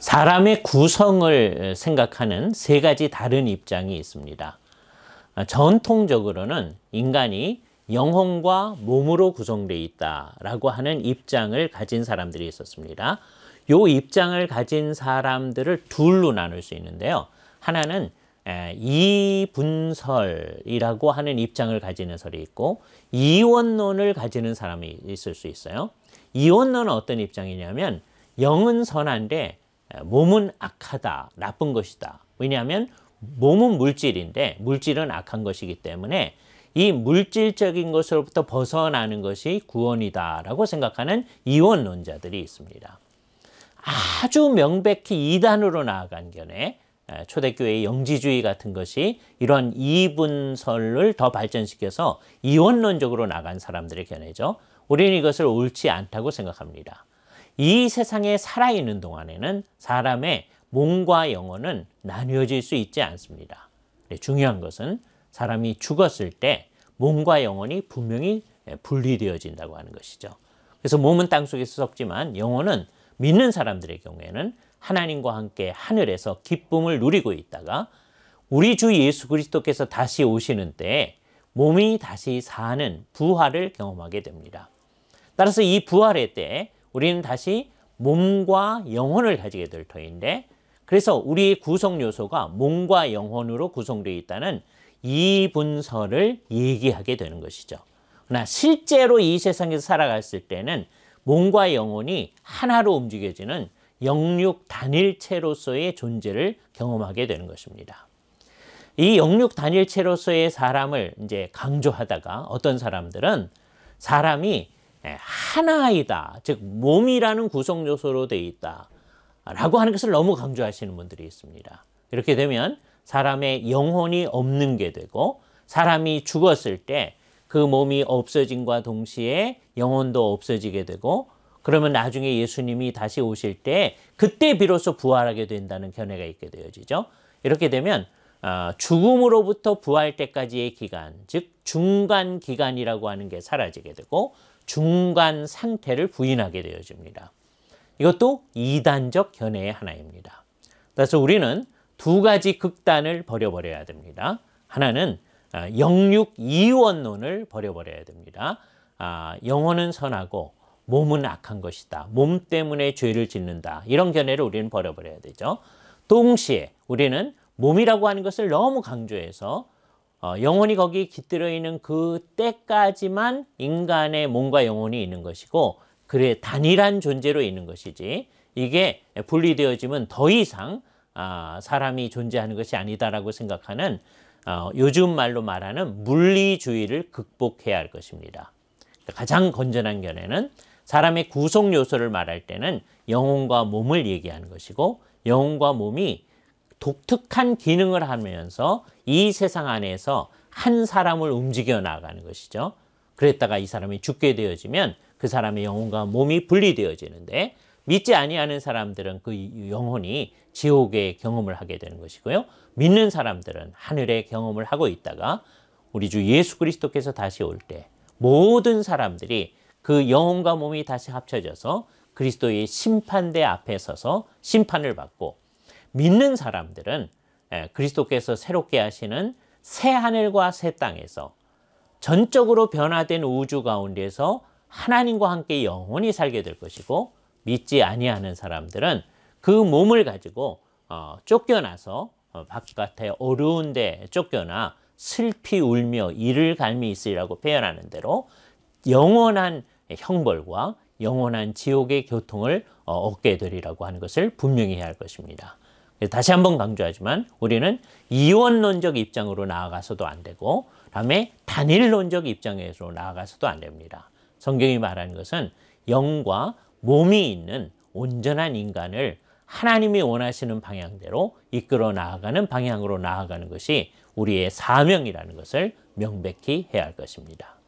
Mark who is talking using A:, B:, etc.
A: 사람의 구성을 생각하는 세 가지 다른 입장이 있습니다. 전통적으로는 인간이 영혼과 몸으로 구성되어 있다라고 하는 입장을 가진 사람들이 있었습니다. 이 입장을 가진 사람들을 둘로 나눌 수 있는데요. 하나는 이분설이라고 하는 입장을 가지는 설이 있고, 이원론을 가지는 사람이 있을 수 있어요. 이원론은 어떤 입장이냐면 영은 선한데 몸은 악하다, 나쁜 것이다. 왜냐하면 몸은 물질인데 물질은 악한 것이기 때문에 이 물질적인 것으로부터 벗어나는 것이 구원이다라고 생각하는 이원론자들이 있습니다. 아주 명백히 이단으로 나아간 견해, 초대교회의 영지주의 같은 것이 이런 이분설을 더 발전시켜서 이원론적으로 나간 사람들의 견해죠. 우리는 이것을 옳지 않다고 생각합니다. 이 세상에 살아있는 동안에는 사람의 몸과 영혼은 나뉘어질 수 있지 않습니다. 중요한 것은 사람이 죽었을 때 몸과 영혼이 분명히 분리되어진다고 하는 것이죠. 그래서 몸은 땅속에서 썩지만 영혼은 믿는 사람들의 경우에는 하나님과 함께 하늘에서 기쁨을 누리고 있다가 우리 주 예수 그리스도께서 다시 오시는 때에 몸이 다시 사는 부활을 경험하게 됩니다. 따라서 이 부활의 때에 우리는 다시 몸과 영혼을 가지게 될 터인데, 그래서 우리의 구성 요소가 몸과 영혼으로 구성되어 있다는 이분설을 얘기하게 되는 것이죠. 그러나 실제로 이 세상에서 살아갔을 때는 몸과 영혼이 하나로 움직여지는 영육 단일체로서의 존재를 경험하게 되는 것입니다. 이 영육 단일체로서의 사람을 이제 강조하다가 어떤 사람들은 사람이 하나이다, 즉 몸이라는 구성 요소로 되어 있다 라고 하는 것을 너무 강조하시는 분들이 있습니다. 이렇게 되면 사람의 영혼이 없는 게 되고, 사람이 죽었을 때 그 몸이 없어짐과 동시에 영혼도 없어지게 되고, 그러면 나중에 예수님이 다시 오실 때 그때 비로소 부활하게 된다는 견해가 있게 되어지죠. 이렇게 되면 죽음으로부터 부활 때까지의 기간, 즉 중간 기간이라고 하는 게 사라지게 되고 중간 상태를 부인하게 되어집니다. 이것도 이단적 견해의 하나입니다. 그래서 우리는 두 가지 극단을 버려버려야 됩니다. 하나는 영육 이원론을 버려버려야 됩니다. 영혼은 선하고 몸은 악한 것이다, 몸 때문에 죄를 짓는다, 이런 견해를 우리는 버려버려야 되죠. 동시에 우리는 몸이라고 하는 것을 너무 강조해서 영혼이 거기 깃들어 있는 그 때까지만 인간의 몸과 영혼이 있는 것이고, 그래 단일한 존재로 있는 것이지, 이게 분리되어지면 더 이상 사람이 존재하는 것이 아니다라고 생각하는 요즘 말로 말하는 물리주의를 극복해야 할 것입니다. 가장 건전한 견해는 사람의 구성 요소를 말할 때는 영혼과 몸을 얘기하는 것이고, 영혼과 몸이 독특한 기능을 하면서 이 세상 안에서 한 사람을 움직여 나가는 것이죠. 그랬다가 이 사람이 죽게 되어지면 그 사람의 영혼과 몸이 분리되어지는데, 믿지 아니하는 사람들은 그 영혼이 지옥의 경험을 하게 되는 것이고요. 믿는 사람들은 하늘의 경험을 하고 있다가 우리 주 예수 그리스도께서 다시 올 때 모든 사람들이 그 영혼과 몸이 다시 합쳐져서 그리스도의 심판대 앞에 서서 심판을 받고, 믿는 사람들은 그리스도께서 새롭게 하시는 새 하늘과 새 땅에서 전적으로 변화된 우주 가운데서 하나님과 함께 영원히 살게 될 것이고, 믿지 아니하는 사람들은 그 몸을 가지고 쫓겨나서 바깥에 어두운 데 쫓겨나 슬피 울며 이를 갈미 있으리라고 표현하는 대로 영원한 형벌과 영원한 지옥의 고통을 얻게 되리라고 하는 것을 분명히 해야 할 것입니다. 다시 한번 강조하지만 우리는 이원론적 입장으로 나아가서도 안 되고, 다음에 단일론적 입장에서 나아가서도 안 됩니다. 성경이 말하는 것은 영과 몸이 있는 온전한 인간을 하나님이 원하시는 방향대로 이끌어 나아가는 방향으로 나아가는 것이 우리의 사명이라는 것을 명백히 해야 할 것입니다.